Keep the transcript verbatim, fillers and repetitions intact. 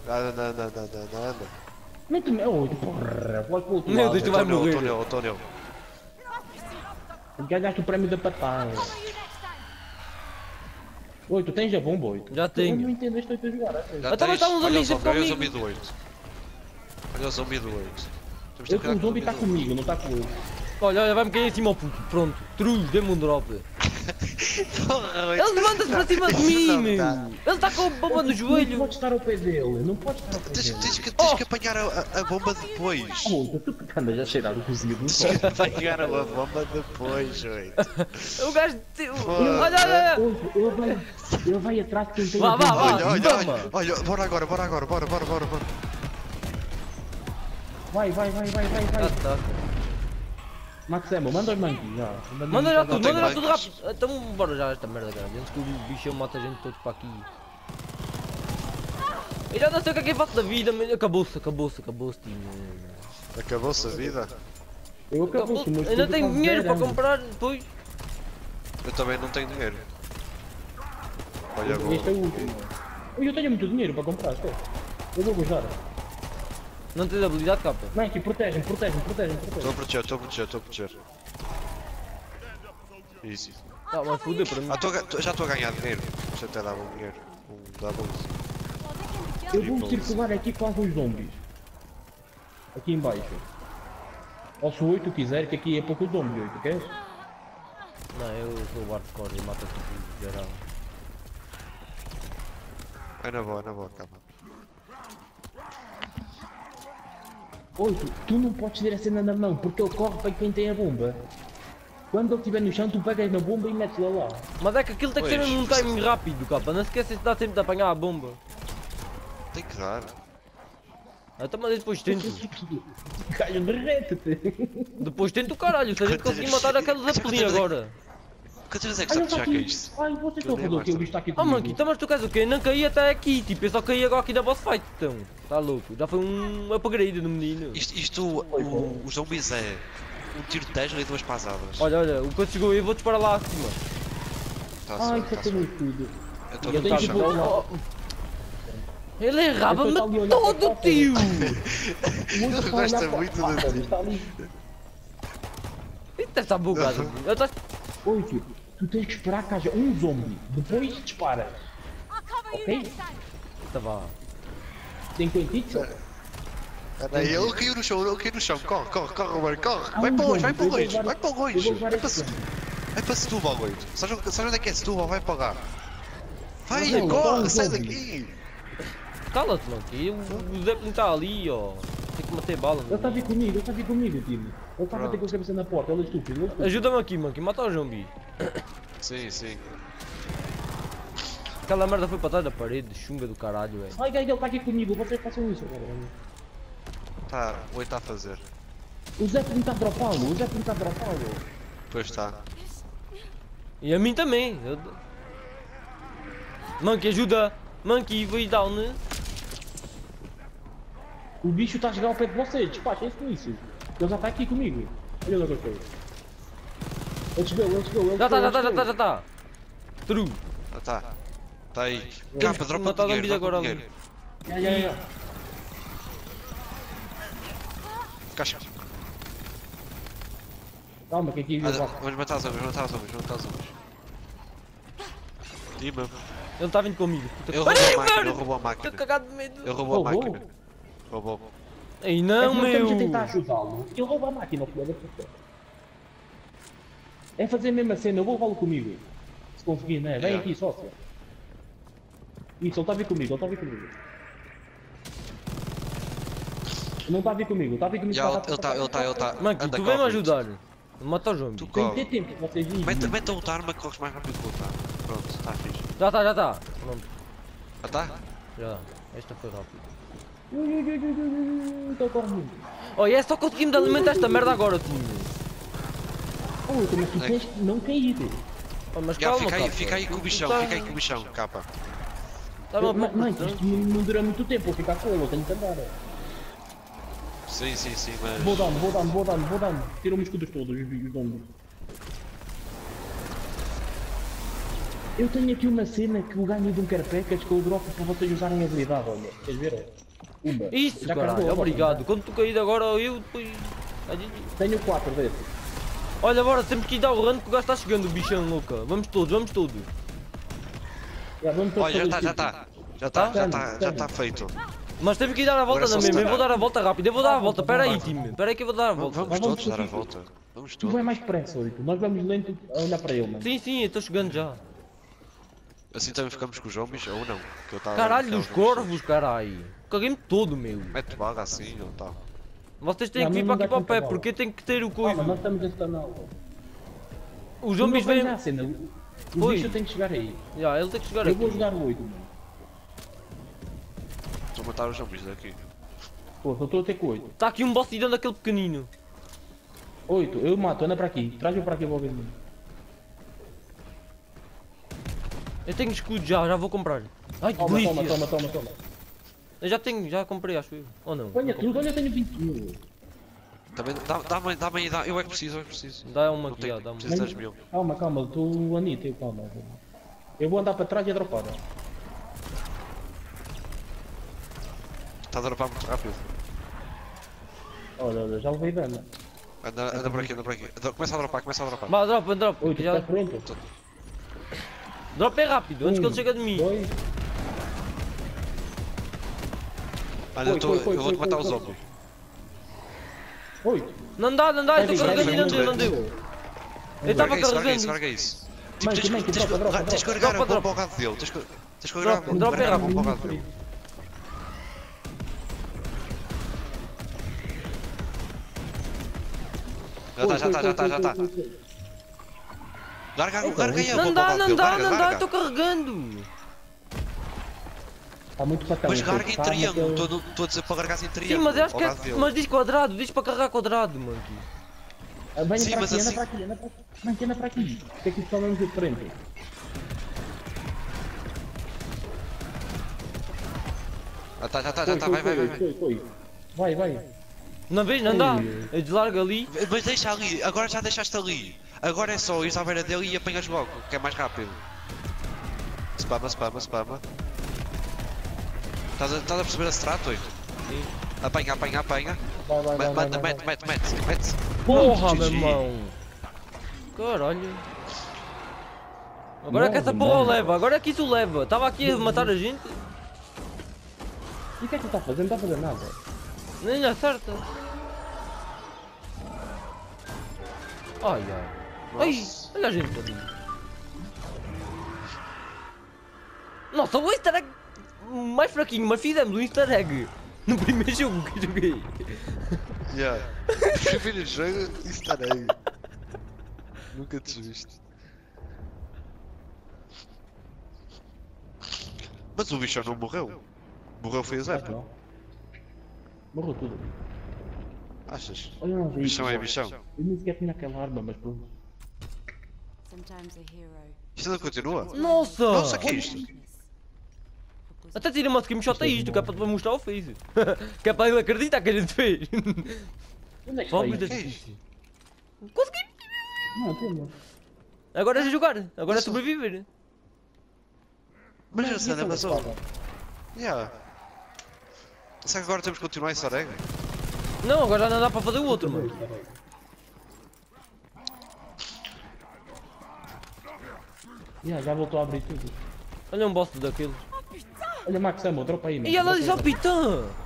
Anda, anda, anda, anda, anda, anda. Mete-me, oh, porra, pode pôr o outro Meu lado. Deus, tu vai Estou nele, morrer. estou nele, estou nele. Ganhaste o prémio da patada. Oi, tu tens a bomba, oi? Já Eu tenho. não entendo este oito a jogar, a sério. Já Então, mas tens? está um Olha o zombi zombie, olha o comigo. zombi do oito. Olha o zombi do oito. Temos de Eu ter com o cuidado com zombie está do oito. comigo, não está com ele. Olha, olha, vai-me cair em cima ao puto. Pronto. Truz, dê-me um drop. Porra, oito. Ele levanta-se para cima de mim, Não meu. dá. Ele está com a bomba no Não joelho. podes estar ao pé dele, não podes estar ao pé Tens, dele. tens que, tens que apanhar a, a- a bomba depois. Oh, tu que andas a cheirar o cozido. Tens que apanhar a bomba depois, oito. O gajo. te- Pô. Olha, olha, olha. Ele vai, ele vai atrás de quem tem Vá, a vá, bomba. vá. Olha, olha, toma. olha, olha, bora agora, bora agora, bora, bora, bora, bora. Vai, vai, vai, vai, vai, vai. Ah, tá. Max Emo, manda os manquinhos já. Manda já Não tudo, tem manda já tudo bancos. rápido. Então bora já esta merda, cara. Antes que o bichão mata a gente todos para aqui. Eu já não sei o que é que é faço da vida, mas acabou-se, acabou-se, acabou-se, time. Acabou-se a vida? Eu acabou Acabou-se. com o meu Ainda estudo tenho quase dinheiro zero para anos. comprar depois. Eu também não tenho dinheiro. Olha, vou. Este é o último. Ui, eu tenho muito dinheiro para comprar, esquece. Eu vou gozar. Não tens habilidade, capa? Não, aqui, protege-me, protege-me, protege-me, Estou protege-me. a proteger, estou a proteger, estou a proteger. Easy. Tá, mas foder para mim. Ah, tô a ga- tô- já estou a ganhar dinheiro. Deixa eu até dar um dinheiro. Um double. Eu vou circular aqui com alguns zombies. Aqui em baixo. Ou se o oito quiser, que aqui é pouco zombie, oito, queres? Não, eu sou o hardcore e mata tudo geral. Vai na boa, na boa, calma. Oito, tu não podes ter a cena na mão, porque ele corre para quem tem a bomba. Quando ele estiver no chão, tu pegas na bomba e metes-la lá. Mas é que aquilo tem que ser Pois. num timing rápido, capa. Não se esqueça de dar tempo de apanhar a bomba. Tem que dar. Até mas depois tento. Gajo, derrete-te. Depois tento o caralho, se a gente conseguir matar aqueles apelinhos agora. Quantas vezes é que Ai, sabes ele já está que é aqui. isto? Ai, vocês estão a fazer o quê? O bicho está aqui Oh comigo. monkey, então mas tu queres o quê? Não caí até aqui, tipo, eu só caí agora aqui na boss fight, então. Tá louco, já foi um upgrade no menino. Isto, isto o, o, os zombies é um tiro de Tesla e duas pasadas. Olha, olha, o quanto chegou eu vou disparar lá acima. Tá Ai, certo, que tá foi certo. muito tudo. Eu estou Eu no tenho chão. que pôr- Oh, oh. Ele errava-me Eu tô ali a olhar todo, para a tio! O outro está a gosto olhar para- muito Ah, de- sério, está ali. Isto deve estar bugado. Eu tô... Oi, tio, tu tens que esperar que haja um zombie. Depois disparas. Ok? Tá vá. Tem quentinho? Espera aí, ele caiu no chão, ele caiu no chão. Corre, corre, corre, Roberto, corre. Há Vai um para longe, vai zombie, para eu vou longe, levar- vai para eu vou longe. levar Vai para, esse- vai para Setúbal, oito. Sabes sabes onde é que é Setúbal? Vai para lá. Vai, Não, não, corre, não, sai zombie. daqui. Cala-te, monkey. O Zeppelin está ali, ó. Tem que meter bala. Ele está a vir comigo, ele está a vir comigo, time. Ele estava a ter Pronto. com a cabeça na porta, ele é estúpido. Ele é estúpido. Ajuda-me aqui, monkey. Mata o zumbi. Sim, sim. Aquela merda foi para trás da parede, chunga do caralho, velho. Ai, gajo, ele está aqui comigo, vocês façam isso agora. Tá, o oito está a fazer. O Zeppelin está a dropá-lo, o Zeppelin está a dropá-lo. Pois está. E a mim também. Eu... Monkey, ajuda. Monkey, vai down. O bicho está a chegar ao pé de vocês, despachem-se com isso. Ele já está aqui comigo. Olha lá o que eu estou. Ele chegou, ele chegou, ele Já tá, chegou, já tá, já ele tá, chegou. já tá. True. Ah, tá. Tá aí. Temos Capa, que dropa matar dinheiro, zombies dropa agora dinheiro. ali. Já, já, já. Caixa. Calma, que aqui Ah, eu vou. vamos matar os zombies, vamos matar os zombies, vamos matar os zombies. Dima. Ele está vindo comigo. Puta Eu que- roubou a Ai, máquina, mano! eu roubou a Tô máquina. cagado de medo. Eu roubou a Roubou? máquina. Roubou. Ei, É não, que nós estamos a meu. tentar ajudá-lo. Ele rouba a máquina, filho da puta. É fazer a mesma cena, eu vou levá-lo comigo. Se conseguir, né? Vem Yeah. aqui, sócio. Isso, ele está a vir comigo, ele está a vir comigo. Não está a vir comigo, está a vir comigo. Já, ele ele tá, ele tá, ele tá. Monkey, Anda, tu vem-me corre. ajudar. Mata o zombie. Tu Tem que corre. ter tempo para vocês virem. Mete, mete a outra arma que corres mais rápido que a outra. Pronto, está fixe. Já tá, já tá. Pronto, Ah, tá? já. Esta foi rápida. Ui, ui, ui, ui, ui, ui, Então corre muito. Olha, é só conseguimos alimentar esta merda agora, time. Oh, mas tu tens que não cair. Oh, mas Já, calma, fica aí, capa. fica aí com o Tu bichão, tá- fica aí com o bichão, capa. Tá bom, Mas, bom, mas isto não não dura muito tempo, vou ficar com ele, eu tenho que andar. Sim, sim, sim, mas. Vou dando, vou dando, vou dando, vou dando. Tira-me os escudos todos, os os ombros. Eu tenho aqui uma cena que o ganho de um carpecas que eu dropo para vocês usarem a habilidade, olha. Queres ver? Uma. Isso, Já caralho, carregou, obrigado. olha. Quando tu caído agora, eu depois. Tenho quatro desses. Olha, bora, temos que ir dar o run que o gajo está chegando, o bichão louca. Vamos todos, vamos todos. Já, vamos todos Olha, já fazer está, já círculo. está. Já está, já Tá? está, já está feito. Mas temos que ir dar a volta Agora na só se mesma, eu dá. vou dar a volta rápido, eu vou dar a volta, Vai, pera vai, aí, time. Pera aí que eu vou dar a Vamos, volta. vamos Vamos todos dar a todos. volta. Vamos Tu vai todos. mais depressa, Oito. Nós vamos lento a olhar para ele, mano. Sim, sim, eu estou chegando já. Assim também ficamos com os zombies ou não? Que eu tava Caralho, a os ver corvos, caralho. Caguei-me todo, meu. Mete barra assim ou tal. Vocês têm Não, que vir não para aqui dá para o pé, tempo, porque tem que ter o Calma, coisa. nós estamos a canal. Os zombies vêm. já a cena. O Oi. bicho tem que chegar aí. Já, ele tem que chegar Eu aqui. vou jogar o oito, mano. Estou a matar os zombies daqui. Pô, só estou a ter com oito. Está aqui um boss dentro daquele pequenino. oito, eu mato, anda para aqui. Traz-o para aqui, eu vou ver. Eu tenho escudo já, já vou comprar. Ai, que Toma, delícia. toma, toma, toma, toma. Eu já tenho, já comprei, acho eu. Ou não? Olha tudo, olha, eu tenho vinte mil. Também dá- dá-me dá-me aí, dá. Eu é que preciso, eu é que preciso. Dá uma Não aqui, tenho, já, dá uma. preciso de dez mil. Calma, calma, tu Anitta, eu calma. Eu vou andar para trás e a dropar. Está a dropar muito rápido. Olha, olha, já levei dano. Anda, anda por aqui, anda por aqui. Dro- Começa a dropar, começa a dropar. Vá, dropa, dropa. Oito, Já... estás pronto? Dropa é rápido, antes que ele chegue de mim. Dois. Olha, eu, Foi, tô, foi, foi, eu vou-te foi, matar foi, os foi. zombies. Oito. Não dá, não dá, eu estou Vai, carregando e vai, não vai, deu, não vai, deu. vai. Eu estava Larga isso, larga isso, carregando. larga isso. Tipo, Manque, tens, manque, que- tens, que- dropa, dropa, tens que dropa. carregar a Dropa, bomba dropa. ao lado dele. Tens que, tens que carregar a Dropa, bomba dropa é carregar a rápido. bomba ao lado dele. Já está, já está, já está, já está. Larga, larga aí a Não bomba ao dá, lado não dele. dá, Larga, não dá, larga. estou carregando. Está muito patão. Mas larga em Calma, triângulo. que eu- Estou a dizer para largar em Sim, triângulo. mas eu acho que ao é. lado dele. Mas diz quadrado, diz para carregar quadrado, mano. Ah, Venha Sim, para mas aqui, assim- anda para aqui, anda para aqui. Manque, anda para aqui. Que aqui só vamos de frente. Ah, tá, já está, já Foi, está, foi, vai, vai, foi, vai. foi, foi. Vai, vai. Não vês, não dá. Ui. Eu deslargo ali. Mas deixa ali, agora já deixaste ali. Agora é só ir à beira dele e apanhas logo, que é mais rápido. Spama, spama, spama. Estás a, estás a perceber a strato, oito? Sim. Apanha, apanha, apanha. Vai, vai, vai, Mete, vai, mete, vai, mete, vai. mete, mete, mete. Porra, meu G G. irmão. Caralho. Agora é que essa Morre, porra morre. leva, agora é que isso leva. Estava aqui a matar a gente, E o que é que tu está fazendo? Não está a fazer nada. nem acerta. Ai ai. Ai, Nossa. olha a gente ali. Nossa, o easter egg mais fraquinho, mas fizemos um easter egg no primeiro jogo que joguei. Yeah. Primeiro jogo, estarei. Nunca te viste. Mas o bicho não morreu. Morreu foi a Ah, Zepa. não. Morreu tudo. Achas? Olha nós aí. Bichão é pessoal. bichão. Eu nem sequer tinha aquela arma, mas pronto. Sometimes a hero Isto ainda continua? Nossa! Nossa, que é isto? Até tira uma screenshot a isto, que é para te mostrar o face. Que é para ele acreditar que a gente fez. Onde é que está Vamos da isso? Que é isto? Consegui! Não, temos. Agora é jogar, agora é Isso. sobreviver. Mas Não, a cena, isso é mas uma ó. espada. Yeah. Será que agora temos que continuar esse areg? Não, agora já não dá para fazer o outro, mano. Yeah, já voltou a abrir tudo. Olha um boss daqueles. Olha, Max, Samu, dropa aí, mano. E ela Dropa diz ao aí. Pitã!